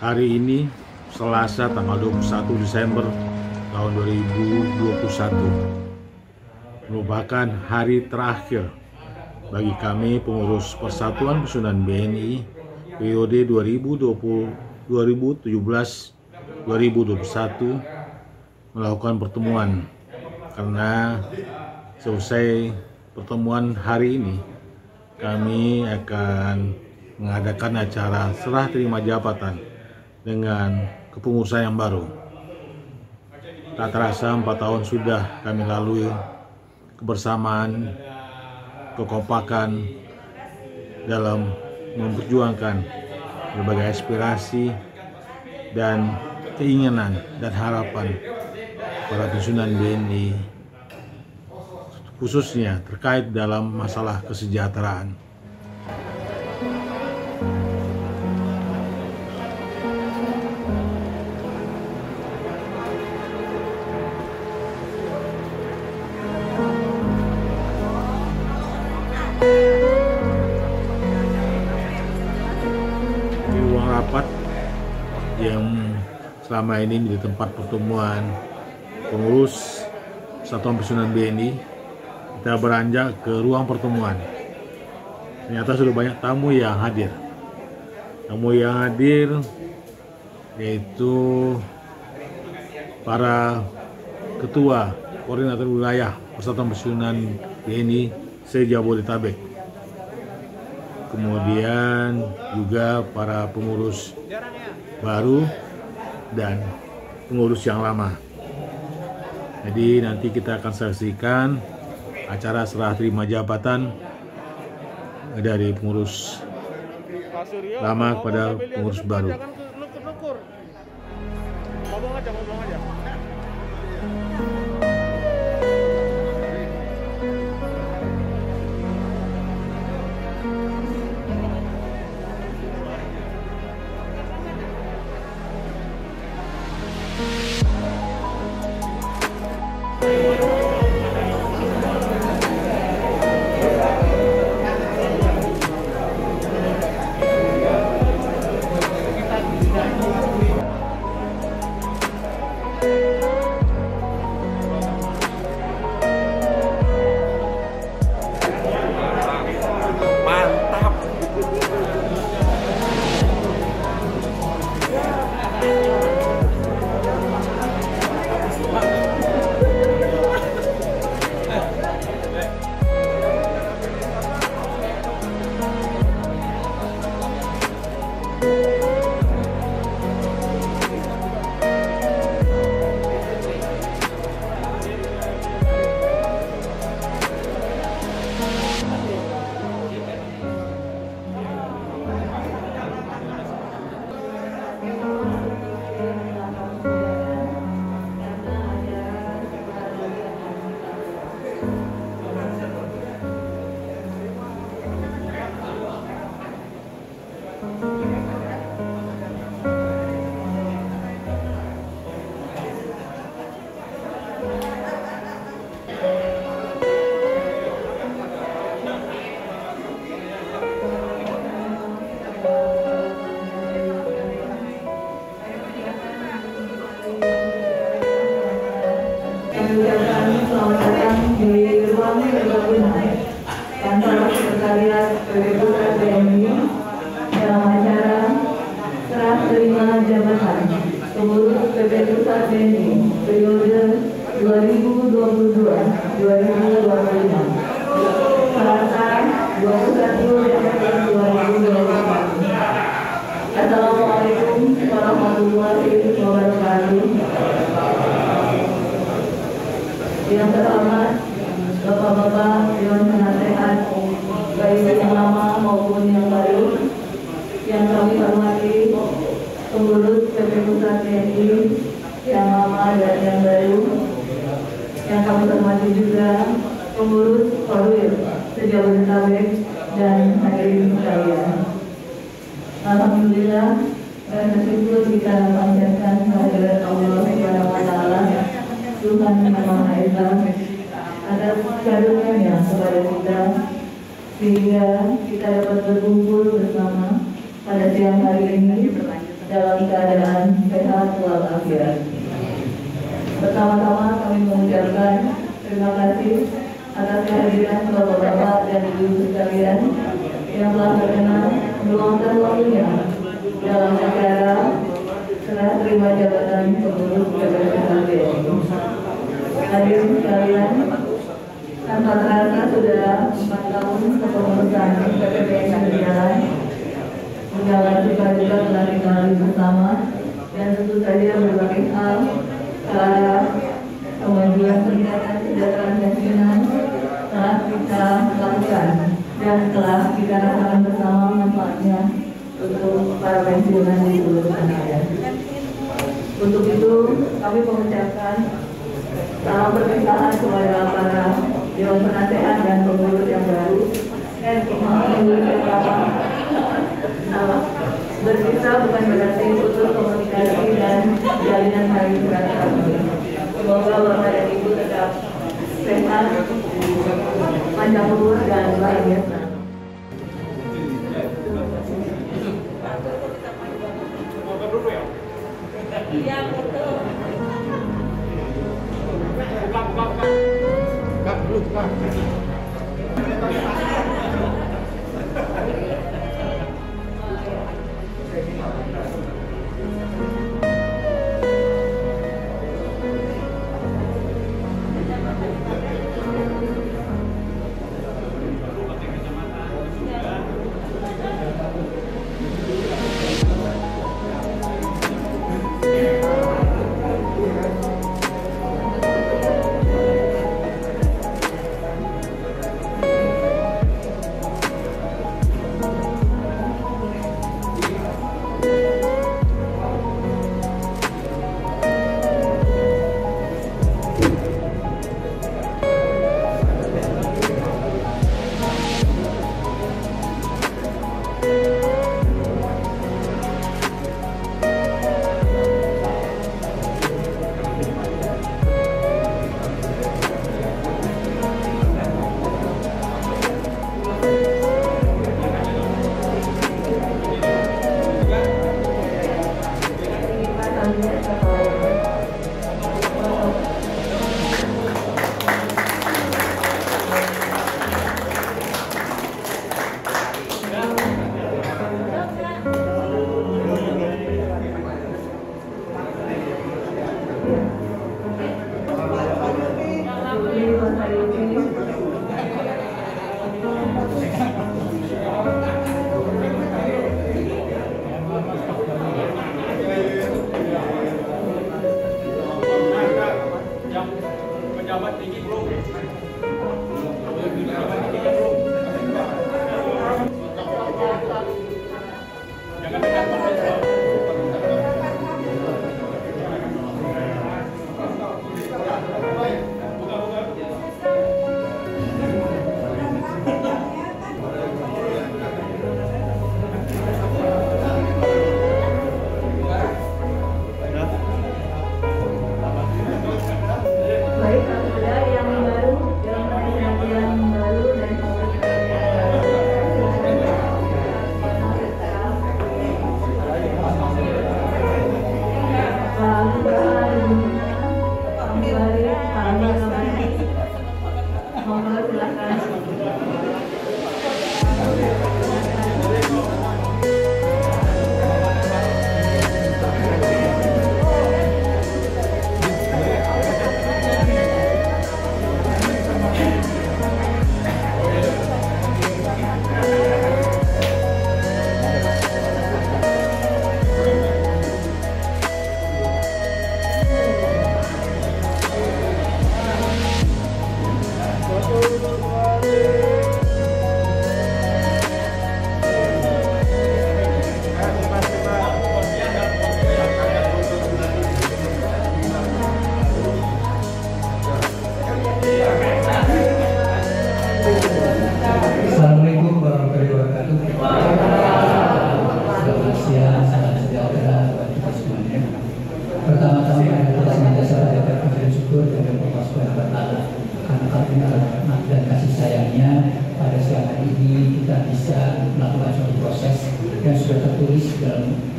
Hari ini Selasa tanggal 21 Desember tahun 2021 merupakan hari terakhir bagi kami pengurus Persatuan Pesunan BNI periode 2017-2021 melakukan pertemuan, karena selesai pertemuan hari ini kami akan mengadakan acara serah terima jabatan dengan kepengurusan yang baru. Tak terasa 4 tahun sudah kami lalui kebersamaan, kekompakan dalam memperjuangkan berbagai aspirasi dan keinginan dan harapan para pensiunan BNI, khususnya terkait dalam masalah kesejahteraan. Di ruang rapat yang selama ini menjadi tempat pertemuan pengurus Persatuan Pesunan BNI, kita beranjak ke ruang pertemuan. Ternyata sudah banyak tamu yang hadir. Tamu yang hadir yaitu para ketua koordinator wilayah Persatuan Pesunan BNI se-Jabodetabek. Kemudian juga para pengurus baru dan pengurus yang lama. Jadi nanti kita akan saksikan acara serah terima jabatan dari pengurus lama kepada pengurus baru. Ngomong aja. Selamat datang di ruang pertemuan kantor sekretariat PP Pusat BNI dalam acara serah terima jabatan pengurus PP Pusat BNI periode 2022-2025 Selasa 21 Desember 2021. Assalamualaikum warahmatullahi wabarakatuh. Yang terhormat Bapak-bapak Dewan Penasehat, baik yang lama maupun yang baru, yang kami hormati pengurus PP Pusat BNI yang lama dan yang baru, yang kami hormati juga pengurus Korwil se-Jabodetabek dan hadirin sekalian. Alhamdulillah, dan bersyukur kita panjatkan kehadirat Allah Subhanahu wa Ta'ala, Tuhan yang Maha Esa, atas karunia kepada kita sehingga kita dapat berkumpul bersama pada siang hari ini dalam keadaan sehat walafiat. Pertama-tama kami mengucapkan terima kasih atas kehadiran Bapak-Bapak dan Ibu sekalian yang telah berkenan meluangkan waktunya dalam acara serah terima jabatan pengurus PPPKB. Hadirin sekalian, tanpa terasa sudah 4 tahun kepengurusan PPPKB berjalan. Segala duka-duka telah dilalui bersama dan tentu saja berbagai hal ke arah kemajuan peningkatan kesejahteraan nasional telah kita lakukan dan telah kita rasakan bersama manfaatnya untuk para pensiunan di seluruh tanah air. Untuk itu kami mengucapkan salam perpisahan kepada para dewan penasehat dan pengurus yang baru dan pengurus yang lama. Berpisah bukan berarti putus komunikasi dan jalinan hari kami. Semoga Bapak dan Ibu tetap sehat, panjang umur dan bahagia selalu.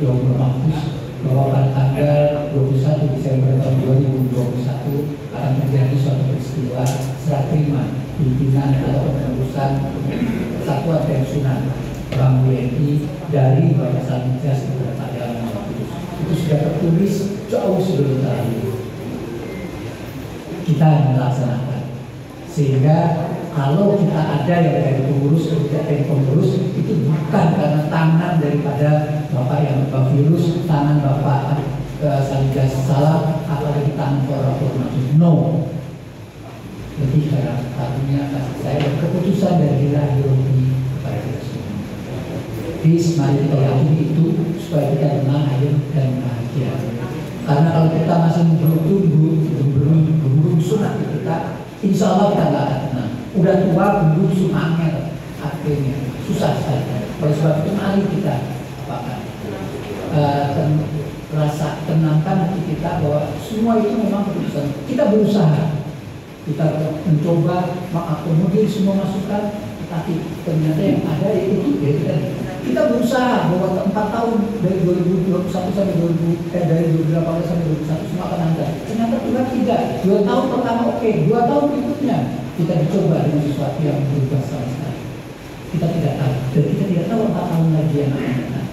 Beliau bermaksud bahwa pada tanggal 21 Desember tahun 2021 akan terjadi suatu peristiwa serah terima pimpinan atau kepengurusan Persatuan Pensiunan Bank BNI dari Bapak Satgas kepada Pak Dalam itu sudah tertulis jauh sebelum terakhir kita melaksanakan, sehingga kalau kita ada yang dari pengurus atau tidak dari pengurus itu bukan karena tangan daripada Bapak yang Bapak virus, tangan Bapak Satgas salah, apalagi tangan orang maksud no, lebih karena satunya kasih saya dan keputusan dari Ilahi kepada kita semua. Please mari kita yakini itu supaya kita tenang, adem dan bahagia. Karena kalau kita masih berburung sunat kita, insya Allah kita nggak akan tenang. Udah tua belum sumangnya akhirnya susah sekali. Oleh sebab itu mari kita rasa tenangkan hati kita bahwa semua itu memang keputusan. Kita berusaha, kita mencoba mengakomodir semua masukan, tetapi ternyata yang ada itu kita berusaha bahwa 4 tahun dari 2021 sampai 2018 sampai 2021 semua akan ada. Ternyata Tuhan tidak. 2 tahun pertama oke, 2 tahun berikutnya kita dicoba dengan sesuatu yang berubah sama sekali. Kita tidak tahu, dan kita tidak tahu 4 tahun lagi yang akan datang.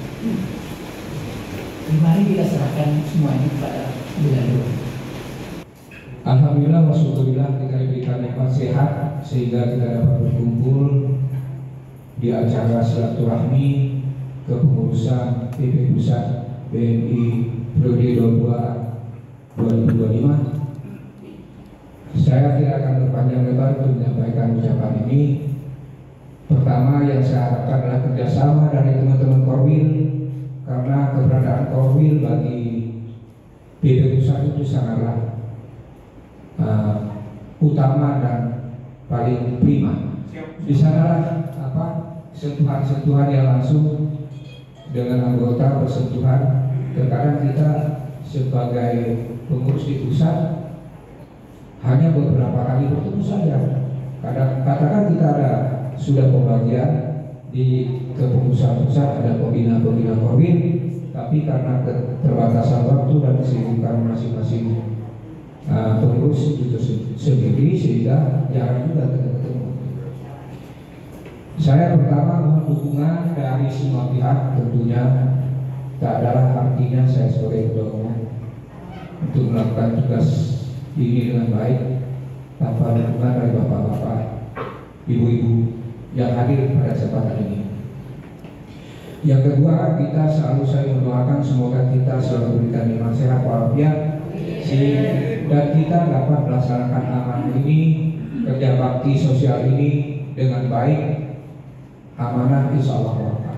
Mari kita serahkan semua ini kepada Beliau. Alhamdulillah wasyukurillah kita diberikan nikmat sehat sehingga kita dapat berkumpul di acara silaturahmi kepengurusan PP Pusat BNI periode 2025. Saya tidak akan berpanjang lebar untuk menyampaikan ucapan ini. Pertama yang saya harapkan adalah kerjasama dari teman-teman Korwil, karena keberadaan Korwil bagi PP Pusat itu sangatlah utama dan paling prima. Di sana sentuhan-sentuhan yang langsung dengan anggota bersentuhan. Terkadang kita sebagai pengurus di pusat hanya beberapa kali bertemu saja. Katakan kita sudah pembagian di kepengurusan pusat, ada pembina-pembina Korwil, tapi karena keterbatasan waktu dan kesibukan masing-masing pengurus itu sendiri sehingga jarang juga ketemu. Saya pertama mohon dukungan dari semua pihak, tentunya tak adalah artinya saya sebagai ketua umum untuk melakukan tugas ini dengan baik tanpa dukungan dari bapak-bapak, ibu-ibu yang hadir pada kesempatan ini. Yang kedua, kita selalu saya mendoakan semoga kita selalu diberikan nikmat sehat walafiat dan kita dapat melaksanakan amanah ini, kerja bakti sosial ini dengan baik, amanah insya Allah barokah.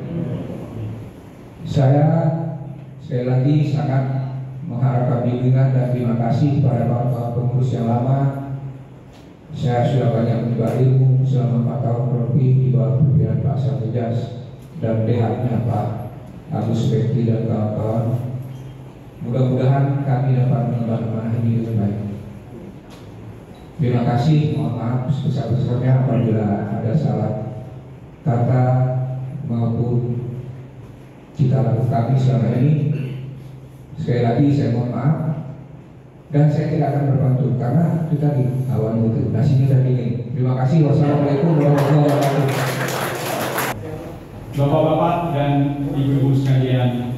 Saya sekali lagi sangat mengharapkan bimbingan dan terima kasih kepada bapak pengurus yang lama. Saya sudah banyak menimba ilmu selama 4 tahun lebih di bawah pimpinan Pak Satgas dan DH-nya Pak Agus Bekti dan kawan-kawan. Mudah-mudahan kami dapat mengemban amanah ini dengan baik. Terima kasih, mohon maaf sebesar-besarnya apabila ada salah kata maupun cita laku kami selama ini. Sekali lagi saya mohon maaf dan saya tidak akan berpantun karena itu tadi awan itu nasinya sudah dingin. Terima kasih. Wassalamualaikum warahmatullahi wabarakatuh. Bapak-bapak dan ibu-ibu sekalian,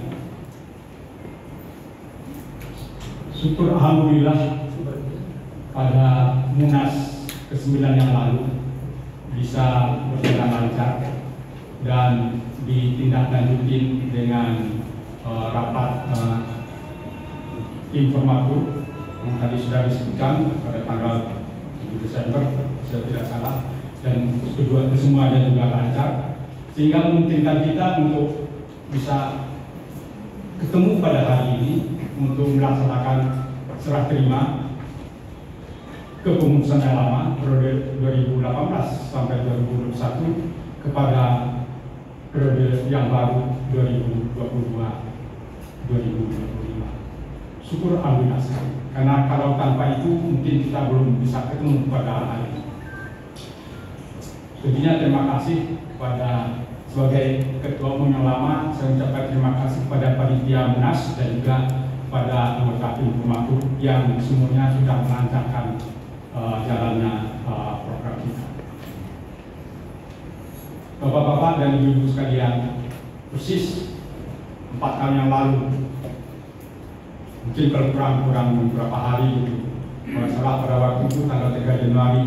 syukur alhamdulillah pada Munas ke-9 yang lalu bisa berjalan lancar dan ditindaklanjuti dengan rapat informatur yang tadi sudah disebutkan pada tanggal 7 Desember saya tidak salah, dan kesemuanya juga lancar sehingga memungkinkan kita untuk bisa ketemu pada hari ini untuk melaksanakan serah terima kepengurusan yang lama periode 2018 sampai 2021 kepada periode yang baru 2022-2025. Syukur alhamdulillah sekali. Karena kalau tanpa itu mungkin kita belum bisa ketemu pada hari ini. Tentunya terima kasih kepada sebagai Ketua Umum yang lama, saya ucapkan terima kasih kepada panitia Munas dan juga pada anggota tim pemangku yang semuanya sudah melancarkan jalannya program kita. Bapak-bapak dan ibu-ibu sekalian, persis 4 tahun yang lalu, mungkin kurang beberapa hari, kalau salah pada waktu itu tanggal 3 Januari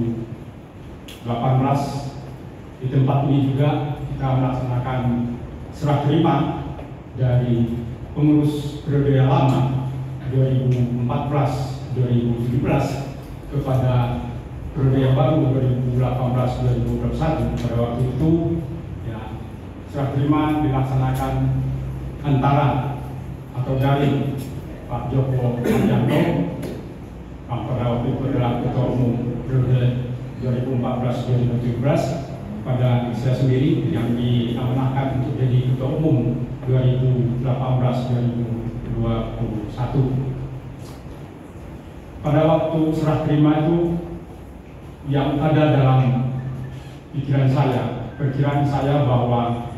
2018, di tempat ini juga kita melaksanakan serah terima dari pengurus periode yang lama 2014-2017 kepada periode yang baru 2018-2021. Pada waktu itu ya, serah terima dilaksanakan antara atau dari Pak Joko Widodo yang pada waktu itu adalah Ketua Umum periode 2014-2017, pada saya sendiri yang diamanahkan untuk jadi Ketua Umum 2018-2021. Pada waktu serah terima itu, yang ada dalam pikiran saya, perkiraan saya bahwa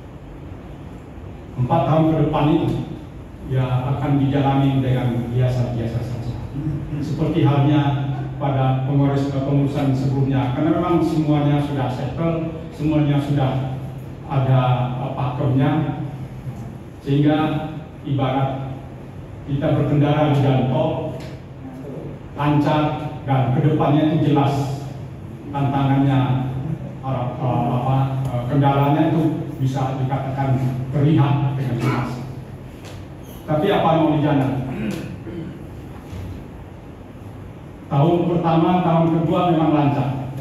4 tahun ke depan itu ya akan dijalani dengan biasa-biasa saja. Seperti halnya pada pengurusan sebelumnya, karena memang semuanya sudah settle, semuanya sudah ada pakemnya, sehingga ibarat kita berkendara di jalan tol lancar dan kedepannya itu jelas tantangannya, kendalanya itu bisa dikatakan terlihat dengan jelas. Tapi apa mau dijalan? Tahun pertama, tahun kedua memang lancar.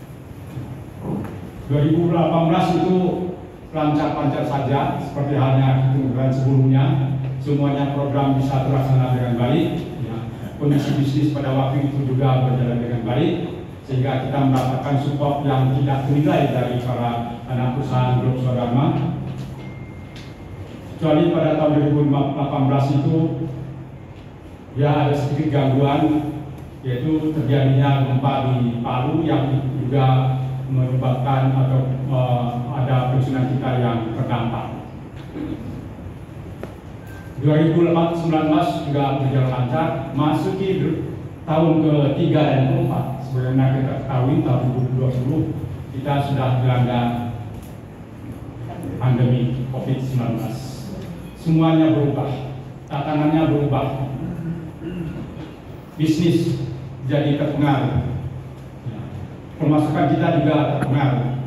2018 itu lancar-lancar saja, seperti halnya bulan sebelumnya. Semuanya program bisa terlaksana dengan baik. Ya. Kondisi bisnis pada waktu itu juga berjalan dengan baik, sehingga kita mendapatkan support yang tidak ternilai dari para anak perusahaan grup Swadharma. Kecuali pada tahun 2018 itu ya ada sedikit gangguan, yaitu terjadinya gempa di Palu yang juga menyebabkan atau ada pensiunan kita yang terdampak. 2019 juga berjalan lancar, masuki tahun ke-3 dan ke-4. Sebagaimana kita ketahui tahun 2020 kita sudah dilanda pandemi COVID-19. Semuanya berubah, tatanannya berubah, bisnis jadi terpengaruh, pemasukan kita juga terpengaruh.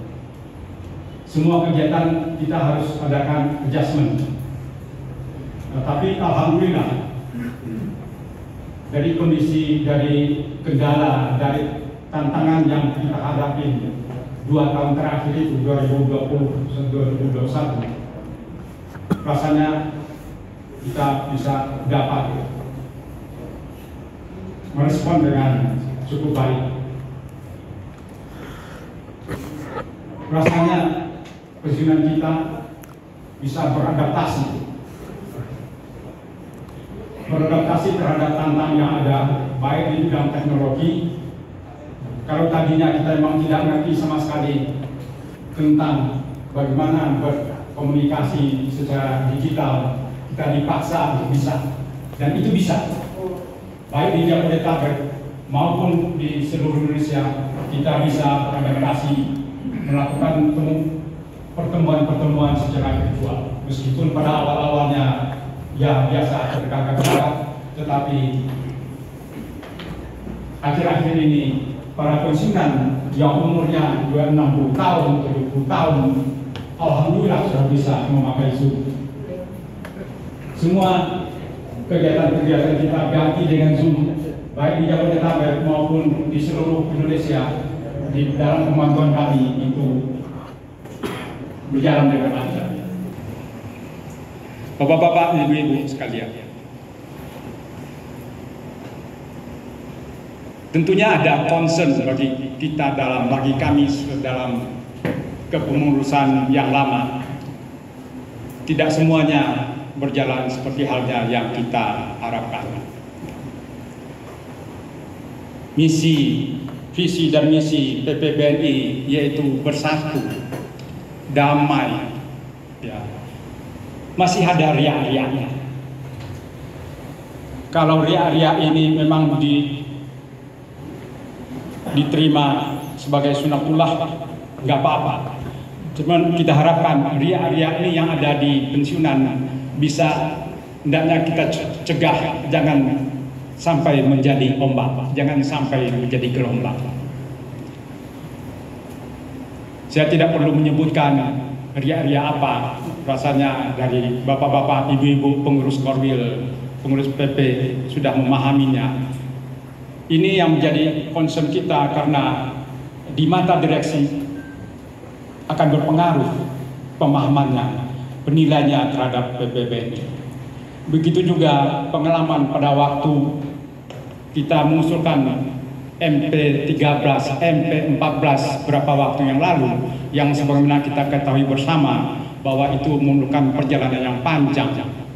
Semua kegiatan kita harus adakan adjustment. Tapi alhamdulillah dari kondisi, dari kendala, dari tantangan yang kita hadapi 2 tahun terakhir itu 2020-2021, rasanya kita bisa dapat merespon dengan cukup baik. Rasanya pensiunan kita bisa beradaptasi terhadap tantangan yang ada, baik di bidang teknologi. Kalau tadinya kita memang tidak ngerti sama sekali tentang bagaimana berkomunikasi secara digital, kita dipaksa untuk bisa, dan itu bisa. Baik di Jabodetabek maupun di seluruh Indonesia, kita bisa beradaptasi, melakukan pertemuan-pertemuan secara virtual. Meskipun pada awal-awalnya ya biasa dekat-dekat, tetapi akhir-akhir ini para pensiunan yang umurnya 60 tahun, 70 tahun, alhamdulillah sudah bisa memakai Zoom. Semua kegiatan-kegiatan kita ganti dengan Zoom, baik di Jabodetabek maupun di seluruh Indonesia. Di dalam pemantauan kami itu berjalan dengan lancar. Bapak-bapak, ibu-ibu sekalian, tentunya ada concern bagi kita bagi kami dalam kepengurusan yang lama. Tidak semuanya berjalan seperti halnya yang kita harapkan. Visi dan misi PPBNI yaitu bersatu, damai, ya, masih ada riak-riaknya. Kalau riak-riak ini memang diterima sebagai sunatullah, nggak apa-apa. Cuman kita harapkan riak-riak ini yang ada di pensiunan bisa, hendaknya kita cegah, jangan sampai menjadi ombak, jangan sampai menjadi gelombang. Saya tidak perlu menyebutkan riak-riak apa, rasanya dari bapak-bapak, ibu-ibu pengurus Korwil, pengurus PP sudah memahaminya. Ini yang menjadi concern kita karena di mata direksi akan berpengaruh pemahamannya, penilaiannya terhadap PPB ini. Begitu juga pengalaman pada waktu kita mengusulkan MP13, MP14 beberapa waktu yang lalu, yang sebagaimana kita ketahui bersama bahwa itu memerlukan perjalanan yang panjang.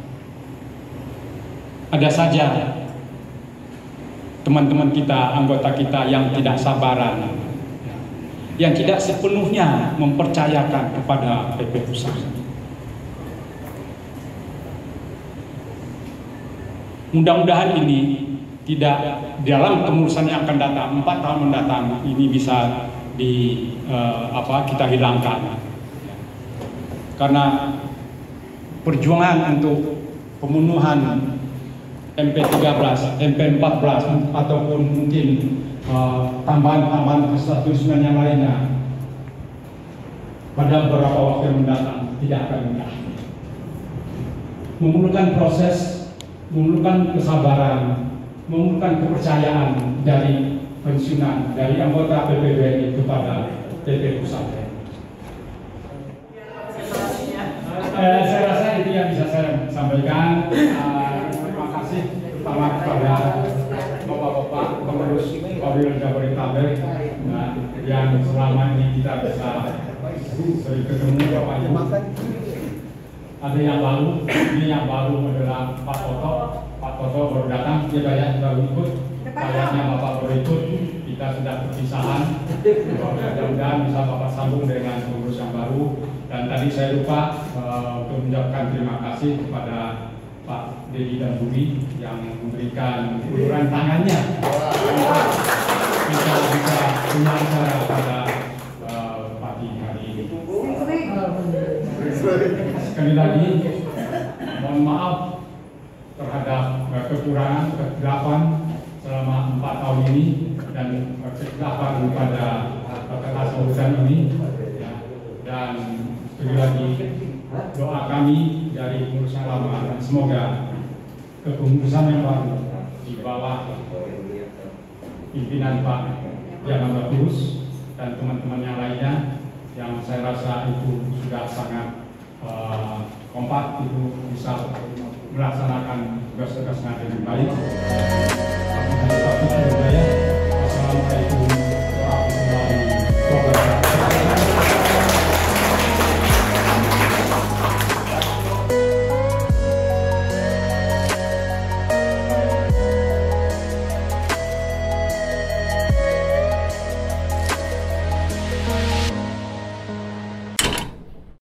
Ada saja teman-teman kita, anggota kita yang tidak sabaran, yang tidak sepenuhnya mempercayakan kepada PP Pusat. Mudah-mudahan ini tidak dalam kemurusan yang akan datang, 4 tahun mendatang ini bisa kita hilangkan. Karena perjuangan untuk pemenuhan MP13, MP14 ataupun mungkin tambahan statusnya yang lainnya pada beberapa waktu yang mendatang tidak akan mudah. Memerlukan proses, memerlukan kesabaran, memerlukan kepercayaan dari pensiunan, dari anggota PPBNI kepada PP Pusat. Saya rasa itu yang bisa saya sampaikan. Terima kasih terutama kepada bapak-bapak pengurus Korwil Jabodetabek yang selama ini kita bisa sering ketemu Bapak Ibu. Ada yang baru, ini yang baru adalah Pak Toto. Pak Toto baru datang, dia banyak baru ikut. Kayaknya Bapak baru ikut, kita sudah perpisahan. Mudah-mudahan bisa Bapak sambung dengan pengurus yang baru. Dan tadi saya lupa untuk mengucapkan terima kasih kepada Pak Dedi dan Budi yang memberikan uluran tangannya. Kita bisa punya acara pada pagi hari ini. Sekali lagi, mohon maaf terhadap kekurangan, kegelapan selama 4 tahun ini dan kegelapan pada urusan ini. Dan sekali lagi, doa kami dari pengurus yang lama dan semoga kepengurusan yang baru di bawah pimpinan Pak Yaman Bagus dan teman-teman yang lainnya yang saya rasa itu sudah sangat kompak, itu bisa melaksanakan tugas-tugasnya dengan baik.